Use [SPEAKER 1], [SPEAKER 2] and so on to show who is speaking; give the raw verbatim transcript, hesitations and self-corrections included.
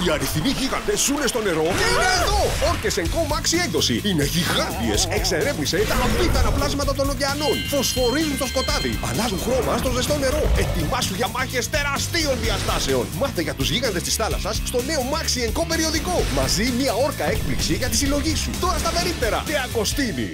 [SPEAKER 1] Οι αριθμοί γίγαντες ζουνε στο νερό και είναι εδώ! Όρκες εν κο Maxi έκδοση. Είναι γιγάντιες. Εξερεύνησε τα απίθανα πλάσματα των ωκεανών. Φωσφορίζουν στο σκοτάδι. Αλλάζουν χρώμα στο ζεστό νερό. Ετοιμάσου για μάχες τεραστίων διαστάσεων. Μάθε για τους γίγαντες της θάλασσας στο νέο Maxi εν κο περιοδικό. Μαζί μια όρκα έκπληξη για τη συλλογή σου. Τώρα στα περίπτερα. Και Αγκοστίνη.